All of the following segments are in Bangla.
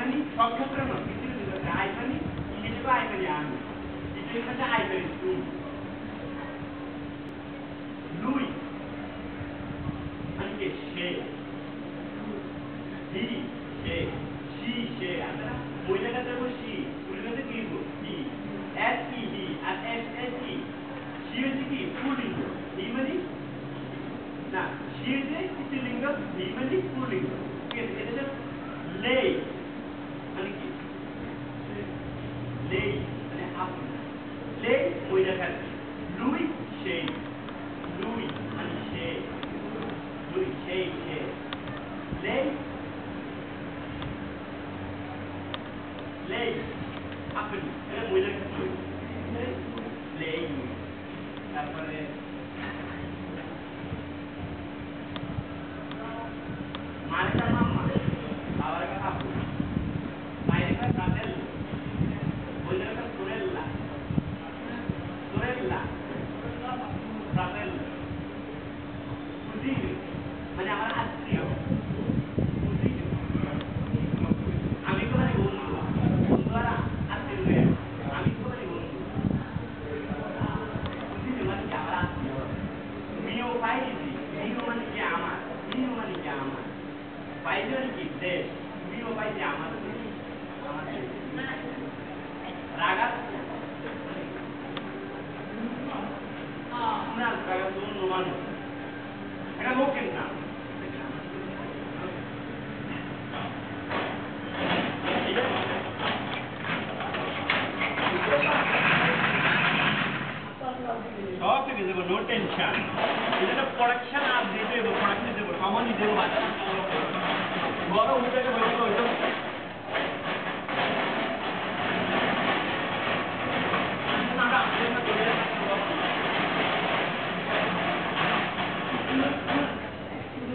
আইপানি সব ক্ষেত্রে না কিছু কিছু আইপানি ইংলিশে তো আইপানি আমি কিছু ক্ষেত্রে আইপানি তুই লুই মানে কি সে হি সে শি সে আমরা মহিলাটা দেবো শি পুরুষটা কি লিখবো হি এস ই হি আর এস এস ই শি হচ্ছে কি পুল্লিঙ্গ হি মানে না শি হচ্ছে স্ত্রীলিঙ্গ হি মানে পুল্লিঙ্গ ঠিক আছে এটা লেই মানে কি লেই মানে আপনি লেই মহিলা ক্ষেত্রে লুই সেই লুই মানে সে লুই সেই সে লেই লেই আপনি এটা মহিলা ক্ষেত্রে লেই তারপরে মারেকা মাম্মা বাবার কাছে আপু মায়ের কাছে ফ্রাতেল মহিলার কাছে সোরেল্লা সোরেল্লা ফ্রাতেল কুজিনো মানে আমার আত্মীয় কুজিনো আমি তো মানে বন্ধু বন্ধু আর আত্মীয় নয় আমি তো মানে বন্ধু কুজিনো মানে কি আমার আত্মীয় মিও পাইছি মিও মানে কি আমার মিও মানে কি আমার পাইছি মানে কি দেশ মিও পাইছি আমার দেশ আমার দেশ রাগাত না রাগাত অন্য মানুষ এটা লোকের নাম সব থেকে দেবো নো টেনশন এটা প্রোডাকশন আর দিতে দেবো প্রোডাকশন দেবো কমনই দেবো বাচ্চা বড় উঠে বলবো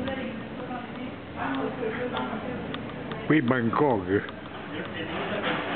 Qui Bangkok.